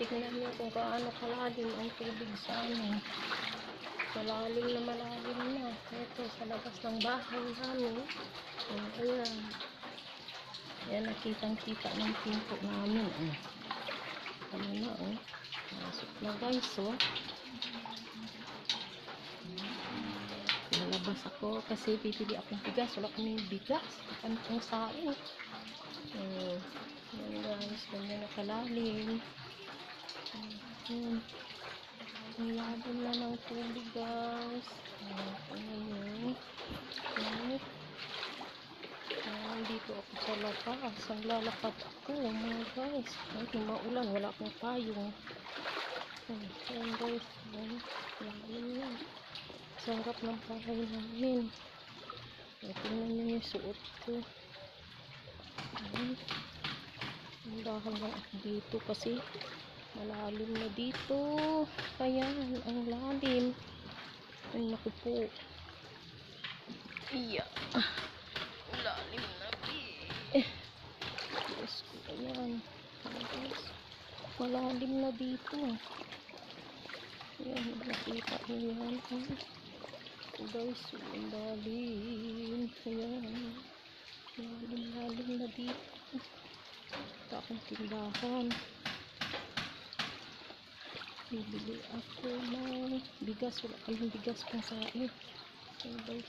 tingnan nyo kung gaano kalalim ang tubig sa amin. Malalim na malalim na. Ito, sa labas ng bahay namin. Ayan. Ayan, nakitang-kita ng pinto namin. Ano na, masok na guys, Lalabas ako kasi bibili akong bigas. Wala kaming bigas. Pantong saing. Ayan guys, ganyan na kalalim. Ang lalim na ng tubig guys. Ayan. Dito ako sa labas. Ang lalakad ako mga guys. Ay, maulan. Wala akong payong. Ayan guys. Lalim na. Sarap ng bahay namin. Tingnan nyo yung suot ko. Ang dahan lang ako dito kasi malalim na dito. Ayan, ang lalim. Ay, naku po. Iya. Lalim na. Yes, ayan. Malalim na dito. Ayan, nakita nyo yan. Guys, ang lalim. Ayan. Lalim na dito. Ito akong tindahan. Bibili ako ng bigas. Wala kaming bigas pang sain. Ayan guys.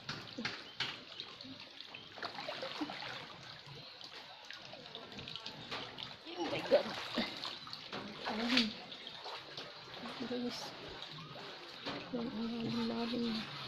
Oh my God. Ayan. Guys. Ayan, ang lalim.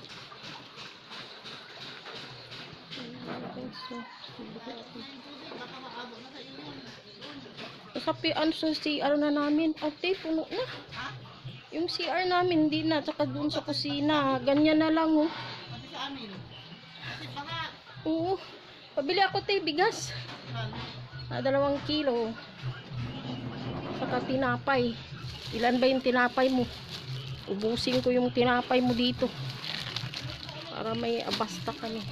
Kapi ano sa CR na namin, ate, puno na. Yung CR namin hindi na, tsaka dun sa kusina, ganyan na lang Sa amin. Kasi baka Oo, pabili ako tayo bigas. 2 kilo. Saka tinapay. Ilan ba yung tinapay mo? Ubusin ko yung tinapay mo dito. Para may abasta kami.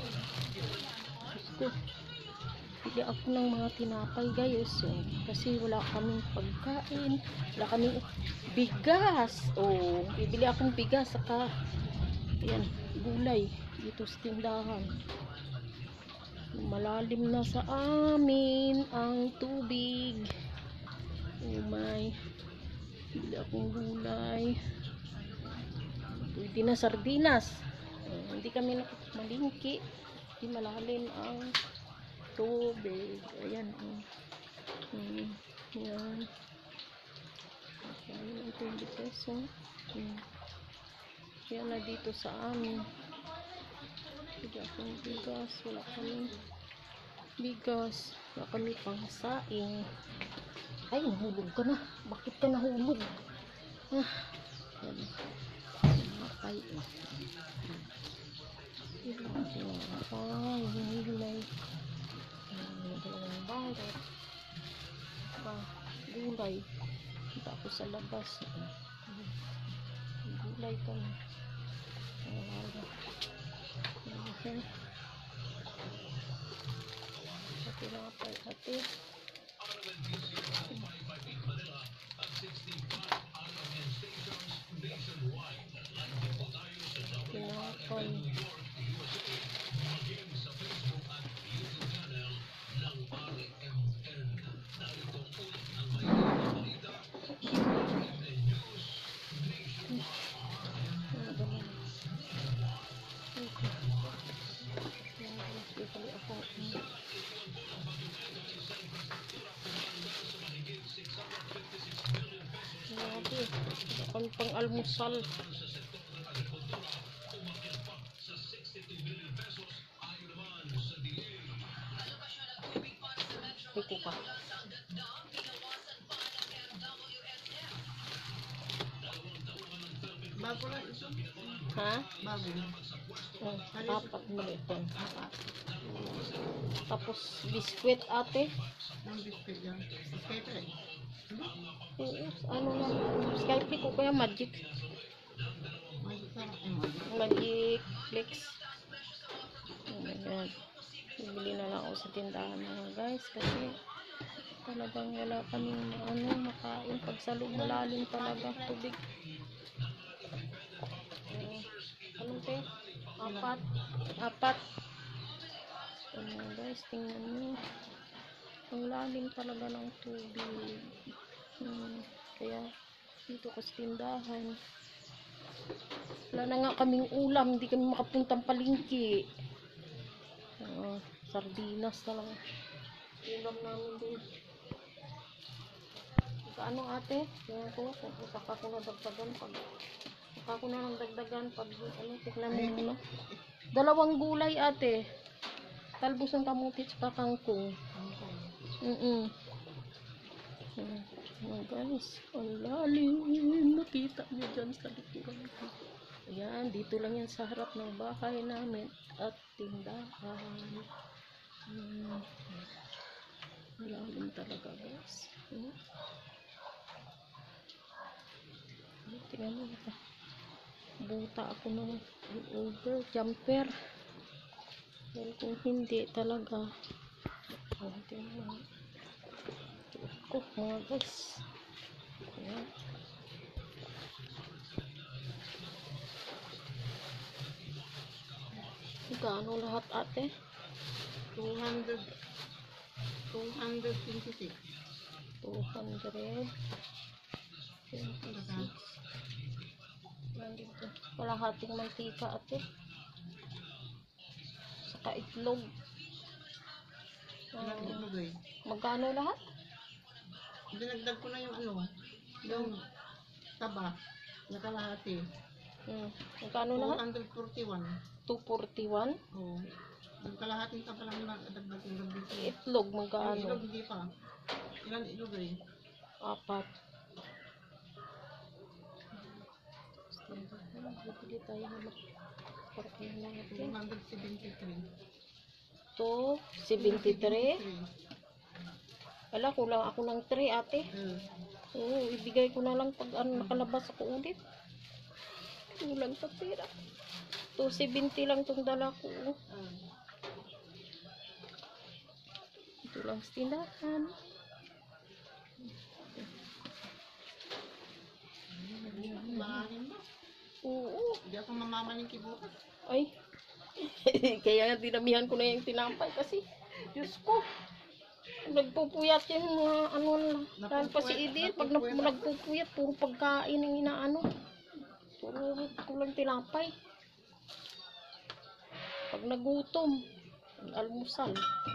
Bili ako ng mga tinapay guys. Kasi wala kaming pagkain. Wala kaming bigas. Bibili akong bigas. Saka, ayan, gulay. Dito sa tindahan. Malalim na sa amin ang tubig. Oh my. Bili akong gulay. Pwede na sardinas. Hindi kami malingki. Hindi malalim ang tubig. Ayan. Ayan. Ayan ang tubig guys. Ayan na dito sa amin. Hindi akong bigas. Wala kami bigas. Wala kami pangsaing. Ay, nahulog ka na. Bakit ka nahulog? Ayan. Ay, gulay. Dalawang balot. Gulay. Kita ako sa labas. Gulay kami. Sa tinapay ate. Tinapay. Ang pang-almusal. Ito ka. bago lang ito. Ha? Bago. Apat mo ito. Tapos biskwit ate. Ang biscuit yan. Biscuit eh. Ano na? Skype ko kaya magic. Magic flex. Ayan. Bibili na lang ako sa tindahan mga guys kasi Talagang wala kaming makain pag sa loob malalim talaga tubig. Anong te? Apat. Guys, tingnan nyo. Ang lalim talaga ng tubig. Kaya dito kasi tindahan. Wala na nga kaming ulam, hindi kami makapuntang palengke. Sardinas talaga. Ulam namin din. Kaano ate? Tingnan ko kung saka ko na dagdagan pag tignan mo muna. 2 gulay ate. Talbos ng kamuti at kangkong. Guys, ang lalim. Nakita nyo dyan sa likuran ko. Ayan, dito lang yan sa harap ng bahay namin at tindahan. Malalim talaga guys. Tingnan mo ito. Buta ako ng over jumper. Dahil kung hindi talaga. Tingnan mo. Ito mga guys. Ayan. Gaano lahat ate? 226. 226. Nandito. Kalahating mantika ate. Saka itlog. Magkano lahat? Dinagdag ko na yung taba na kalahati. Magkano lahat? 241. 241. Oo. Yung kalahating taba lang na dagdag yung gabi. Itlog Yung magkano? itlog hindi pa. Ilan itlog 4. Bibili tayo ng parking lang natin. 273. 73. Wala, kulang ako ng 3 ate. Oo, ibigay ko na lang pag nakalabas ako ulit. Kulang sa pera. 270 lang itong dala ko. Ito lang sa tindahan. Mahalin ba? Oo. Hindi ako mamamalingki bukas. Ay. Kaya nga dinamihan ko na yung tinampay kasi Diyos ko. Nagpupuyat yung mga dahil pa si Edith pag nagpupuyat puro pagkain yung inaano. Puro kulang tinapay. Pag nagutom, almusal.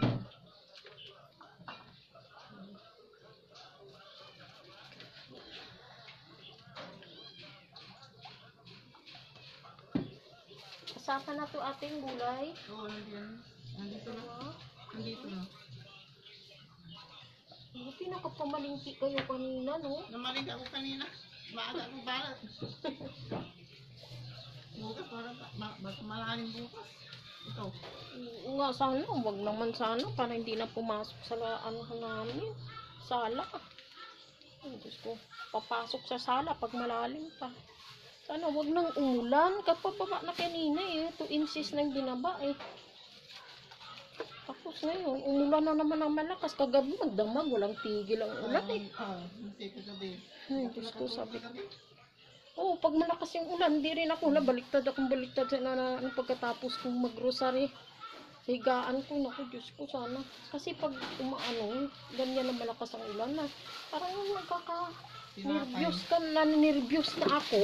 Kasama na to ating gulay. Oo, nandito na. Nandito na. Buti nakapamalingki kayo kanina, no? Namalig ako kanina. Maaga ako balat. Bukas, malalim bukas. Ito. Oo nga, sana. Huwag naman sana. Para hindi na pumasok sa namin. Sala. Ay, Diyos ko. Papasok sa sala pag malalim pa. Sana huwag nang umulan. Kapababa na kanina eh. 2 inches na yung binaba eh. Tapos ngayon, umulan na naman ang malakas. Kagabi magdamag. Walang tigil ang ulan eh. Hindi kagabi. Ay, Diyos ko, sabi ko. Oo, pag malakas yung ulan, hindi rin ako baliktad na pagkatapos kong mag-rosary. Higaan ko, naku, Diyos ko, sana. Kasi pag ganyan na malakas ang ulan na, parang nagkaka-nervyos ka, naninervyos na ako.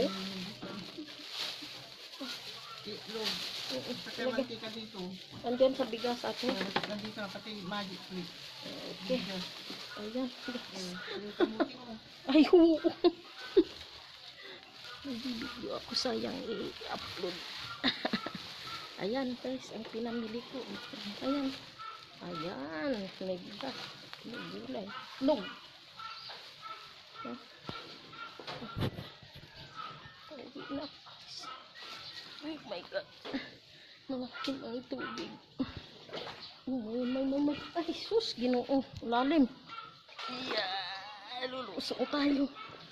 Itlog. Saka mantika dito. Andyan sa bigas atin. Nandito na, pati magic flip. Okay. Ayan. Ay, oo. Nagbibigyo ako, sayang i-upload. Ayan guys, ang pinamili ko. Ayan. Ayan. May bigas. May gulay. Nog. Oh my God. Malaking ang tubig. May. Ay, sus. Ginoo. Lalim. Yeah. Lulusok tayo.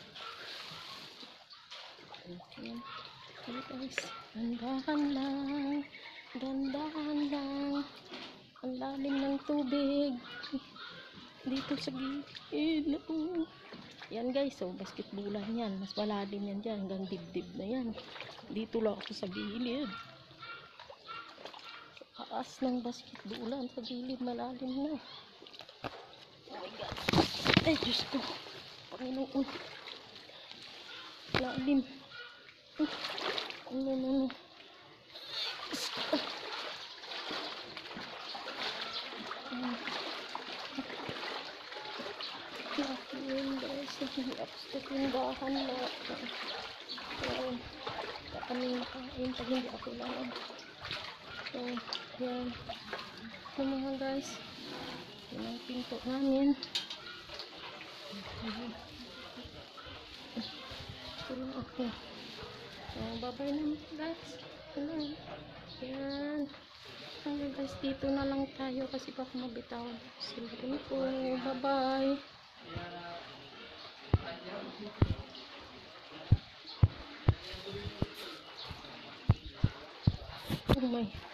Ayan. Ayan guys. Dandahan lang. Dandahan lang. Ang lalim ng tubig. Dito sa gilid. Naku. Yan guys, so basketbulan yan. Mas malalim yan dyan. Hanggang dibdib na yan. Dito lang ako sa gilid. Taas ng basketbulan. Sa gilid, malalim na. Oh my God. Ay, Diyos ko. Panginoon. Malalim. Ano. Yun guys, hindi ako sa tindahan na. Wala kami makain pag hindi ako lang. So, yan. So mga guys, yun ang pinto namin. Ito lang ako. So, bye-bye naman guys. Hello. Yan. Hanggang guys, dito na lang tayo kasi baka mabitawan. Silipin ko. Bye-bye. Oh my.